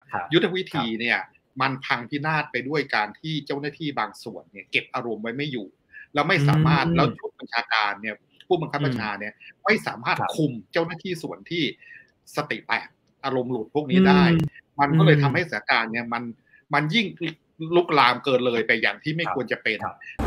ยุทธวิธีเนี่ยมันพังพินาศไปด้วยการที่เจ้าหน้าที่บางส่วนเนี่ยเก็บอารมณ์ไว้ไม่อยู่แล้วไม่สามารถแล้วชุดบัญชาการเนี่ยผู้บังคับบัญชาเนี่ยไม่สามารถคุมเจ้าหน้าที่ส่วนที่สติแตกอารมณ์หลุดพวกนี้ได้มันก็เลยทำให้สถานการณ์เนี่ยมันยิ่งลุกลามเกินเลยไปอย่างที่ไม่ควรจะเป็น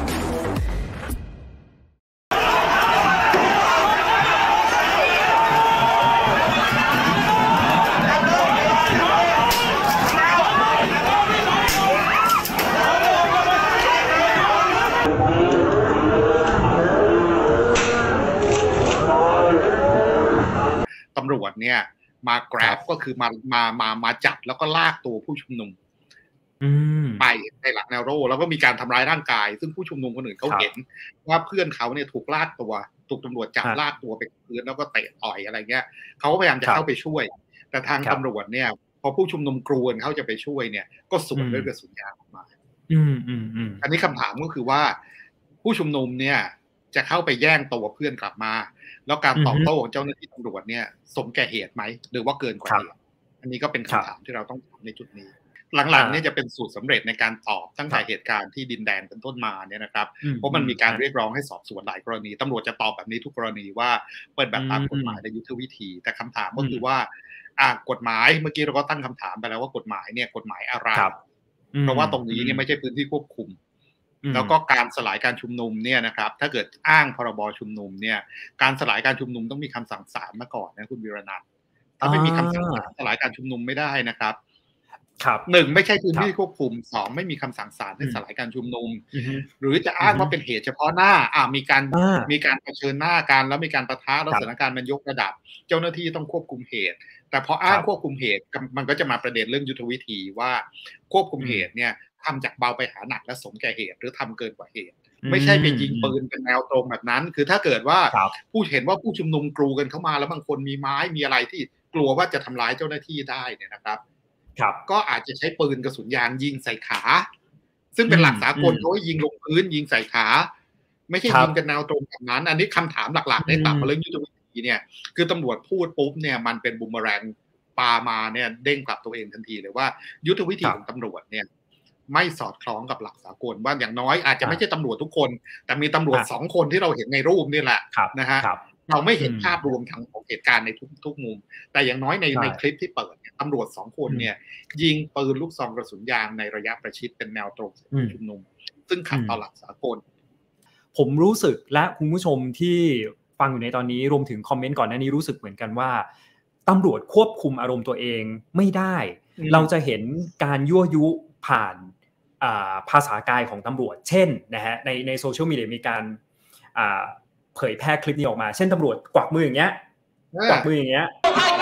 ตำรวจเนี่ยมาแกร็บก็คือมาจับแล้วก็ลากตัวผู้ชุมนุมไปในหลังแนวโร่แล้วก็มีการทำร้ายร่างกายซึ่งผู้ชุมนุมคนอื่นเขาเห็นว่าเพื่อนเขาเนี่ยถูกลากตัวถูกตำรวจจับลากตัวไปพื้นแล้วก็เตะต่อยอะไรเงี้ยเขาก็พยายามจะเข้าไปช่วยแต่ทางตำรวจเนี่ยพอผู้ชุมนุมกรูนเขาจะไปช่วยเนี่ยก็สวนด้วยกระสุนยางออกมาอันนี้คำถามก็คือว่าผู้ชุมนุมเนี่ยจะเข้าไปแย่งตัวเพื่อนกลับมาแล้วการตอบโต้ของเจ้าหน้าที่ตำรวจเนี่ยสมแก่เหตุไหมหรือว่าเกินกว่าเหตุอันนี้ก็เป็นคำถามที่เราต้องถามในจุดนี้หลังๆเนี่ยจะเป็นสูตรสำเร็จในการตอบตั้งแต่เหตุการณ์ที่ดินแดงเป็นต้นมาเนี่ยนะครับเพราะมันมีการเรียกร้องให้สอบสวนหลายกรณีตำรวจจะตอบแบบนี้ทุกกรณีว่าเปิดแบบตามกฎหมายและยุทธวิธีแต่คำถามก็คือว่ากฎหมายเมื่อกี้เราก็ตั้งคำถามไปแล้วว่ากฎหมายเนี่ยกฎหมายอะไรเพราะว่าตรงนี้เนี่ยไม่ใช่พื้นที่ควบคุมแล้วก็การสลายการชุมนุมเนี่ยนะครับถ้าเกิดอ้างพรบชุมนุมเนี่ยการสลายการชุมนุมต้องมีคำสั่งศาลมาก่อนนะคุณวีรนันท์ถ้าไม่มีคำสั่งศาลสลายการชุมนุมไม่ได้นะครับหนึ่งไม่ใช่พื้นที่ควบคุมสองไม่มีคำสั่งศาลให้สลายการชุมนุมหรือจะอ้างว่าเป็นเหตุเฉพาะหน้ามีการเผชิญหน้ากันแล้วมีการปะทะแล้วสถานการณ์มันยกระดับเจ้าหน้าที่ต้องควบคุมเหตุแต่พออ้างควบคุมเหตุมันก็จะมาประเด็นเรื่องยุทธวิธีว่าควบคุมเหตุเนี่ยทำจากเบาไปหาหนักและสมแก่เหตุหรือทำเกินกว่าเหตุไม่ใช่ไปยิงปืนเป็นแนวตรงแบบนั้นคือถ้าเกิดว่าผู้เห็นว่าผู้ชุมนุมกรูกันเข้ามาแล้วบางคนมีไม้มีอะไรที่กลัวว่าจะทำร้ายเจ้าหน้าที่ได้เนี่ยนะครับก็อาจจะใช้ปืนกระสุนยางยิงใส่ขาซึ่งเป็นหลักสากลเขาให้ยิงลงพื้นยิงใส่ขาไม่ใช่ยิงกันแนวตรงแบบนั้นอันนี้คำถามหลักๆได้ตัดมาเรื่องยุทธวิธีเนี่ยคือตำรวจพูดปุ๊บเนี่ยมันเป็นบูมเมอแรงปามาเนี่ยเด้งกลับตัวเองทันทีเลยว่ายุทธวิธีของตำรวจเนี่ยไม่สอดคล้องกับหลักสากลว่าอย่างน้อยอาจจะไม่ใช่ตำรวจทุกคนแต่มีตำรวจ2คนที่เราเห็นในรูปนี่แหละนะฮะเราไม่เห็นภาพรวมทั้งของเหตุการณ์ในทุกมุมแต่อย่างน้อยในคลิปที่เปิดเนี่ยตำรวจ2คนเนี่ยยิงปืนลูกซองกระสุนยางในระยะประชิดเป็นแนวตรงผู้ชุมนุมซึ่งขัดต่อหลักสากลผมรู้สึกและคุณผู้ชมที่ฟังอยู่ในตอนนี้รวมถึงคอมเมนต์ก่อนหน้านี้รู้สึกเหมือนกันว่าตำรวจควบคุมอารมณ์ตัวเองไม่ได้เราจะเห็นการยั่วยุผ่านภาษากายของตำรวจเช่นนะฮะในโซเชียลมีเดียมีการเผยแพร่คลิปนี้ออกมาเช่นตำรวจกวักมืออย่างเงี้ยกวักมืออย่างเงี้ย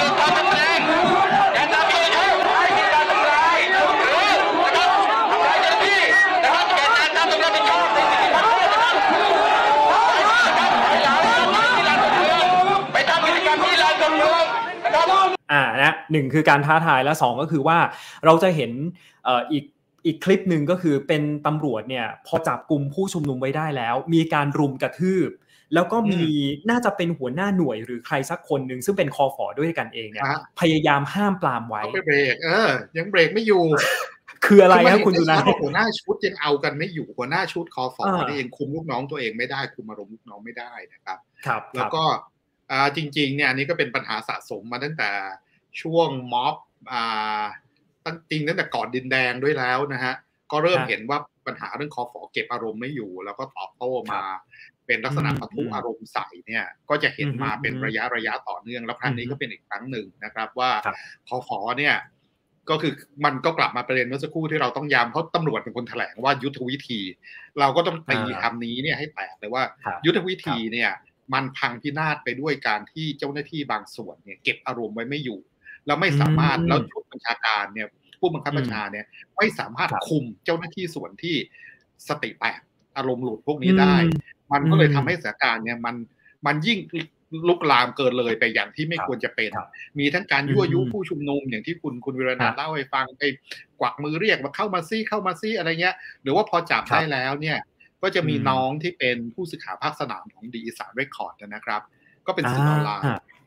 นะหนึ่งคือการท้าทายและสองก็คือว่าเราจะเห็นอีกคลิปหนึ่งก็คือเป็นตำรวจเนี่ยพอจับกลุ่มผู้ชุมนุมไว้ได้แล้วมีการรุมกระทืบแล้วก็มีน่าจะเป็นหัวหน้าหน่วยหรือใครสักคนหนึ่งซึ่งเป็นคฝ.ด้วยกันเองเนี่ยพยายามห้ามปรามไว้ไปเบรกยังเบรกไม่อยู่คืออะไรครับคุณจุนันท์หัวหน้าชุดยังเอากันไม่อยู่หัวหน้าชุดคฝ.นี่เองคุมลูกน้องตัวเองไม่ได้คุมอารมณ์ลูกน้องไม่ได้นะครับแล้วก็จริงๆเนี่ยอันนี้ก็เป็นปัญหาสะสมมาตั้งแต่ช่วงม็อบตั้งแต่ก่อนดินแดงด้วยแล้วนะฮะก็เริ่มเห็นว่าปัญหาเรื่องคฝ.เก็บอารมณ์ไม่อยู่แล้วก็ตอบโต้มาเป็นลักษณะปะทุอารมณ์ใส่เนี่ยก็จะเห็นมาเป็นระยะต่อเนื่องแล้วครั้งนี้ก็เป็นอีกครั้งหนึ่งนะครับว่าคฝ.เนี่ยก็คือมันก็กลับมาประเด็นเมื่อสักครู่ที่เราต้องย้ำเพราะตำรวจเป็นคนแถลงว่ายุทธวิธีเราก็ต้องตีคำนี้เนี่ยให้แตกเลยว่ายุทธวิธีเนี่ยมันพังพินาศไปด้วยการที่เจ้าหน้าที่บางส่วนเนี่ยเก็บอารมณ์ไว้ไม่อยู่แล้วไม่สามารถแล้วชุดบัญชาการเนี่ยผู้บังคับบัญชาเนี่ยไม่สามารถคุมเจ้าหน้าที่ส่วนที่สติแตกอารมณ์หลุดพวกนี้ได้มันก็เลยทำให้สถานการณ์เนี่ยมันยิ่งลุกลามเกินเลยไปอย่างที่ไม่ควรจะเป็นมีทั้งการยั่วยุผู้ชุมนุมอย่างที่คุณวิรนันท์เล่าให้ฟังไปกวักมือเรียกมาเข้ามาซี่อะไรเงี้ยหรือว่าพอจับได้แล้วเนี่ยก็จะมีน้องที่เป็นผู้สื่อข่าวภาคสนามของดีอีสานเรคคอร์ดนะครับก็เป็นสื่อออนไลน์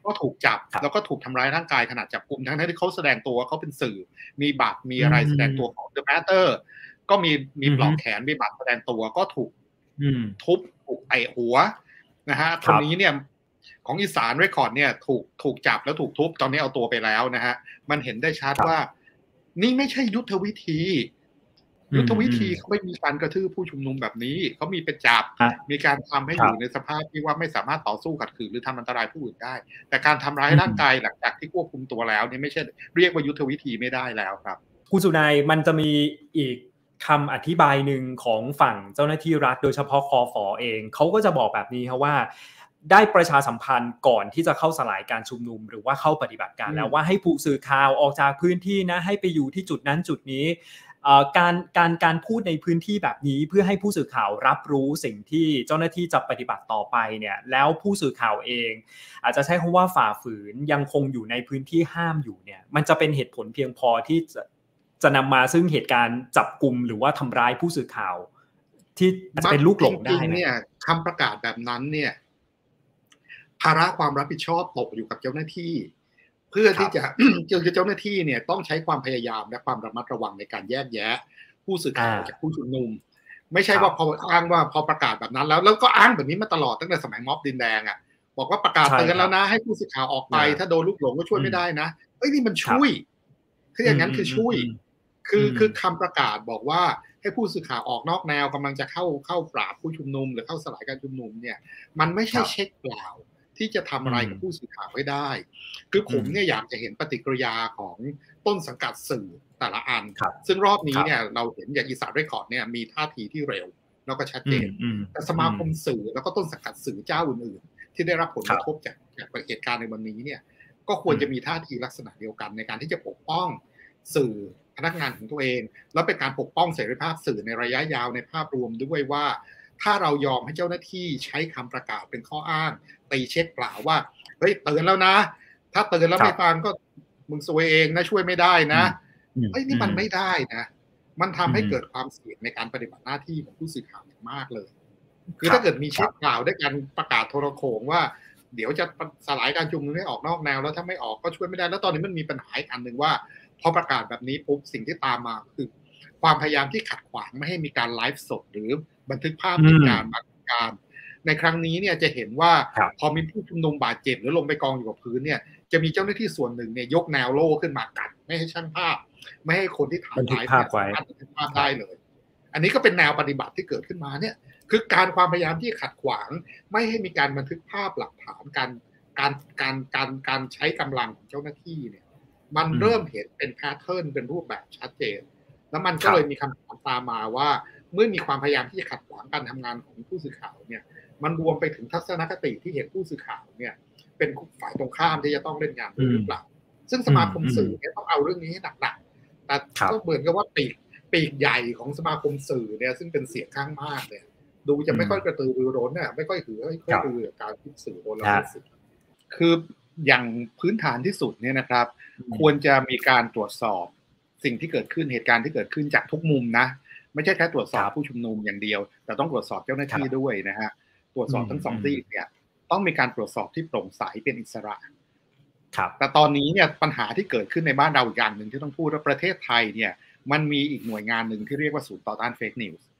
ก็ถูกจับแล้วก็ถูกทำร้ายร่างกายขณะจับกุมทั้งที่เขาแสดงตัวเขาเป็นสื่อมีบัตรมีอะไรแสดงตัวของ The Matter ก็มีปลอกแขนมีบัตรแสดงตัวก็ถูกทุบถูกเตะหัวนะฮะคนนี้เนี่ยของอีสานเรคคอร์ดเนี่ยถูกจับแล้วถูกทุบตอนนี้เอาตัวไปแล้วนะฮะมันเห็นได้ชัดว่านี่ไม่ใช่ยุทธวิธีเขาไม่มีการกระทืบผู้ชุมนุมแบบนี้เขามีเป็นจับมีการทำให้อยู่ในสภาพที่ว่าไม่สามารถต่อสู้ขัดขืนหรือทำอันตรายผู้อื่นได้แต่การทำร้ายร่างกายหลังจากที่ควบคุมตัวแล้วนี่ไม่ใช่เรียกว่ายุทธวิธีไม่ได้แล้วครับคุณสุนัยมันจะมีอีกคำอธิบายหนึ่งของฝั่งเจ้าหน้าที่รัฐโดยเฉพาะคฝ.เองเขาก็จะบอกแบบนี้ครับว่าได้ประชาสัมพันธ์ก่อนที่จะเข้าสลายการชุมนุมหรือว่าเข้าปฏิบัติการแล้วว่าให้ผู้สื่อข่าวออกจากพื้นที่นะให้ไปอยู่ที่จุดนั้นจุดนี้การพูดในพื้นที่แบบนี้เพื่อให้ผู้สื่อข่าวรับรู้สิ่งที่เจ้าหน้าที่จะปฏิบัติต่อไปเนี่ยแล้วผู้สื่อข่าวเองอาจจะใช้คำว่าฝ่าฝืนยังคงอยู่ในพื้นที่ห้ามอยู่เนี่ยมันจะเป็นเหตุผลเพียงพอที่จะนำมาซึ่งเหตุการณ์จับกุมหรือว่าทำร้ายผู้สื่อข่าวที่จะเป็นลูกหลงได้เนี่ยคำประกาศแบบนั้นเนี่ยภาระความรับผิดชอบตกอยู่กับเจ้าหน้าที่เพื่อที่จะเจ้าหน้าที่เนี่ยต้องใช้ความพยายามและความระมัดระวังในการแยกแยะผู้สื่อข่าวจากผู้ชุมนุมไม่ใช่ว่าพออ้างว่าพอประกาศแบบนั้นแล้วก็อ้างแบบนี้มาตลอดตั้งแต่สมัยม็อบดินแดงอ่ะบอกว่าประกาศเตือนแล้วนะให้ผู้สื่อข่าวออกไปถ้าโดนลูกหลงก็ช่วยไม่ได้นะเอ้ยนี่มันช่วยคืออย่างนั้นคือช่วยคือคำประกาศบอกว่าให้ผู้สื่อข่าวออกนอกแนวกำลังจะเข้าปราบผู้ชุมนุมหรือเข้าสลายการชุมนุมเนี่ยมันไม่ใช่เช็คเปล่าที่จะทำอะไรกับผู้สื่อข่าวให้ได้คือผมเนี่ยอยากจะเห็นปฏิกิริยาของต้นสังกัดสื่อแต่ละอันซึ่งรอบนี้เนี่ยเราเห็นอย่างอีสานเรคคอร์ดเนี่ยมีท่าทีที่เร็วแล้วก็ชัดเจนแต่สมาคมสื่อแล้วก็ต้นสังกัดสื่อเจ้าอื่นๆที่ได้รับผลกระทบจากเหตุการณ์ในวันนี้เนี่ยก็ควรจะมีท่าทีลักษณะเดียวกันในการที่จะปกป้องสื่อพนักงานของตัวเองแล้วเป็นการปกป้องเสรีภาพสื่อในระยะยาวในภาพรวมด้วยว่าถ้าเรายอมให้เจ้าหน้าที่ใช้คำประกาศเป็นข้ออ้างตีเช็คเปล่าว่าเฮ้ยเตือนแล้วนะถ้าเตือนแล้วไม่ฟังก็มึงซวยเองนะช่วยไม่ได้นะเฮ้ยนี่มันไม่ได้นะมันทำให้เกิดความเสี่ยงในการปฏิบัติหน้าที่ของผู้สื่อข่าวมากเลยคือถ้าเกิดมีเช็คเปล่าด้วยการประกาศโทรโขงว่าเดี๋ยวจะสลายการชุมนุมให้ออกนอกแนวแล้วถ้าไม่ออกก็ช่วยไม่ได้แล้วตอนนี้มันมีปัญหาอีกอันนึงว่าพอประกาศแบบนี้ปุ๊บสิ่งที่ตามมาคือความพยายามที่ขัดขวางไม่ให้มีการไลฟ์สดหรือบันทึกภาพเหตุการณ์ในครั้งนี้เนี่ยจะเห็นว่าพอมีผู้ชุมนุมบาดเจ็บหรือลงไปกองอยู่กับพื้นเนี่ยจะมีเจ้าหน้าที่ส่วนหนึ่งเนี่ยยกแนวโล่ขึ้นมากันไม่ให้ช่างภาพไม่ให้คนที่ถ่ายไลฟ์เนี่ยสามารถบันทึกภาพได้เลยอันนี้ก็เป็นแนวปฏิบัติที่เกิดขึ้นมาเนี่ยคือการความพยายามที่ขัดขวางไม่ให้มีการบันทึกภาพหลักฐานการใช้กำลังของเจ้าหน้าที่เนี่ยมันเริ่มเห็นเป็นแพทเทิร์นเป็นรูปแบบชัดเจนแล้วมันก็เลยมีคำถามตามมาว่าเมื่อมีความพยายามที่จะขัดขวางการทำงานของผู้สื่อข่าวเนี่ยมันรวมไปถึงทัศนคติที่เห็นผู้สื่อข่าวเนี่ยเป็นฝ่ายตรงข้ามที่จะต้องเล่นงานหรือเปล่าซึ่งสมาคมสื่อเนี่ยต้องเอาเรื่องนี้ให้หนักๆแต่ก็เหมือนกับว่าปีกใหญ่ของสมาคมสื่อเนี่ยซึ่งเป็นเสียงข้างมากเนี่ยดูจะไม่ค่อยกระตือรือร้นเนี่ยไม่ค่อยหือการพิสื่อโดนละเมิดสิทธิ์คืออย่างพื้นฐานที่สุดเนี่ยนะครับควรจะมีการตรวจสอบสิ่งที่เกิดขึ้นเหตุการณ์ที่เกิดขึ้นจากทุกมุมนะไม่ใช่แค่ตรวจสอบผู้ชุมนุมอย่างเดียวแต่ต้องตรวจสอบเจ้าหน้าที่ด้วยนะฮะตรวจสอบทั้งสองที่เนี่ยต้องมีการตรวจสอบที่โปร่งใสเป็นอิสระแต่ตอนนี้เนี่ยปัญหาที่เกิดขึ้นในบ้านเราอีกอย่างหนึ่งที่ต้องพูดว่าประเทศไทยเนี่ยมันมีอีกหน่วยงานหนึ่งที่เรียกว่าศูนย์ต่อต้านเฟกนิวส์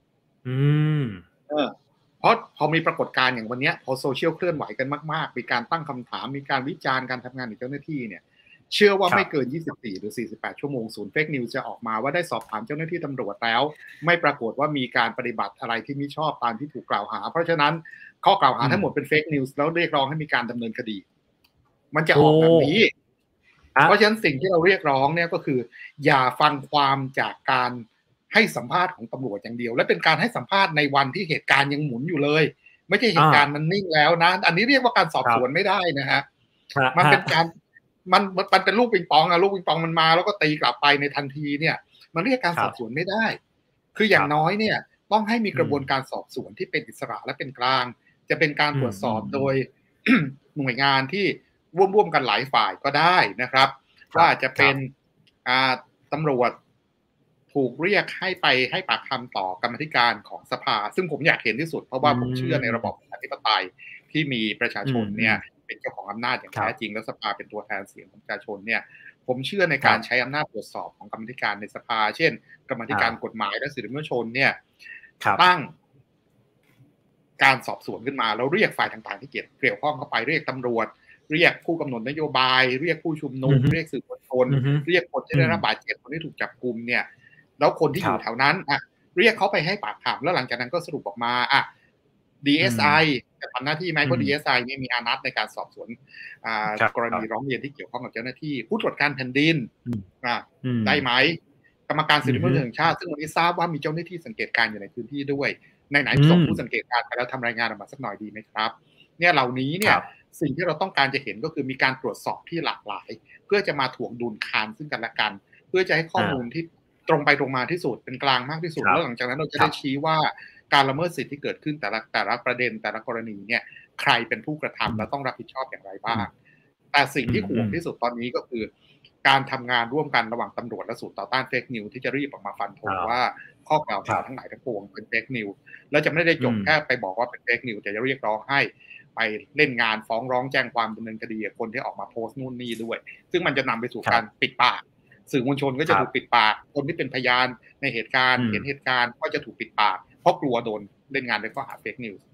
เพราะพอมีปรากฏการณ์อย่างวันนี้พอโซเชียลเคลื่อนไหวกันมากๆมีการตั้งคำถามมีการวิจารณ์การทำงานของเจ้าหน้าที่เนี่ยเชื่อว่าไม่เกิน24หรือ48ชั่วโมงศูนย์เฟกนิวส์จะออกมาว่าได้สอบถามเจ้าหน้าที่ตำรวจแล้วไม่ปรากฏว่ามีการปฏิบัติอะไรที่ไม่ชอบตามที่ถูกกล่าวหาเพราะฉะนั้นข้อกล่าวหาทั้งหมดเป็นเฟกนิวส์แล้วเรียกร้องให้มีการดำเนินคดีมันจะออกแบบนี้เพราะฉะนั้นสิ่งที่เราเรียกร้องเนี่ยก็คืออย่าฟังความจากการให้สัมภาษณ์ของตำรวจอย่างเดียวและเป็นการให้สัมภาษณ์ในวันที่เหตุการณ์ยังหมุนอยู่เลยไม่ใช่เหตุการณ์มันนิ่งแล้วนะอันนี้เรียกว่าการสอบสวนไม่ได้นะฮะมันเป็นการมันเป็นลูกปิงปองอะลูกปิงปองมันมาแล้วก็ตีกลับไปในทันทีเนี่ยมันเรียกการสอบสวนไม่ได้คืออย่างน้อยเนี่ยต้องให้มีกระบวนการสอบสวนที่เป็นอิสระและเป็นกลางจะเป็นการตรวจสอบโดย หน่วยงานที่ร่วมกันหลายฝ่ายก็ได้นะครับว่าจะเป็นตำรวจถูกเรียกให้ปากคำต่อกรรมธิการของสภาซึ่งผมอยากเห็นที่สุดเพราะว่าผมเชื่อในระบอบประชาธิปไตยที่มีประชาชนเนี่ยไปเป็นเจ้าของอำนาจอย่างแท้จริงและสภาเป็นตัวแทนเสียงของประชาชนเนี่ยผมเชื่อในการใช้อำนาจตรวจสอบของกรรมาธิการในสภาเช่นกรรมาธิการกฎหมายและสิทธิมนุษยชนเนี่ยตั้งการสอบสวนขึ้นมาแล้วเรียกฝ่ายต่างๆที่เกี่ยวข้องเข้าไปเรียกตำรวจเรียกผู้กำหนดนโยบายเรียกผู้ชุมนุมเรียกสื่อมวลชนเรียกคนที่ได้รับบาดเจ็บคนที่ถูกจับกุมเนี่ยแล้วคนที่อยู่แถวนั้นเรียกเขาไปให้ปากคำแล้วหลังจากนั้นก็สรุปออกมาDSI จะทำหน้าที่ไหมเพราะ DSI เนี่ยมีอานัตในการสอบสวนกรณีร้องเรียนที่เกี่ยวข้องกับเจ้าหน้าที่ผู้ตรวจการแผ่นดินได้ไหมกรรมการสิทธิมนุษยชนแห่งชาติซึ่งวันนี้ทราบว่ามีเจ้าหน้าที่สังเกตการอยู่ในพื้นที่ด้วยไหนส่งผู้สังเกตการไปแล้วทำรายงานออกมาสักหน่อยดีไหมครับเนี่ยเหล่านี้เนี่ยสิ่งที่เราต้องการจะเห็นก็คือมีการตรวจสอบที่หลากหลายเพื่อจะมาถ่วงดุลคานซึ่งกันและกันเพื่อจะให้ข้อมูลที่ตรงไปตรงมาที่สุดเป็นกลางมากที่สุดแล้วหลังจากนั้นเราจะได้ชี้ว่าการละเมิดสิทธิที่เกิดขึ้นแต่ละประเด็นแต่ละกรณีเนี่ยใครเป็นผู้กระทำและต้องรับผิดชอบอย่างไรบ้างแต่สิ่งที่ห่วงที่สุดตอนนี้ก็คือการทำงานร่วมกันระหว่างตำรวจและศูนย์ต่อต้านเฟกนิวที่จะรีบออกมาฟันธงว่าข้อกล่าวหาทั้งหลายทั้งปวงเป็นเฟกนิวแล้วจะไม่ได้จบแค่ไปบอกว่าเป็นเฟกนิวแต่จะเรียกร้องให้ไปเล่นงานฟ้องร้องแจ้งความดำเนินคดีกับคนที่ออกมาโพสต์นู่นนี่ด้วยซึ่งมันจะนำไปสู่การปิดปากสื่อมวลชนก็จะถูกปิดปากคนที่เป็นพยานในเหตุการณ์เห็นเหตุการณ์ก็จะถูกปิดปากเพราะกลัวโดนเล่นงานด้วยข้อหาเฟกนิวส์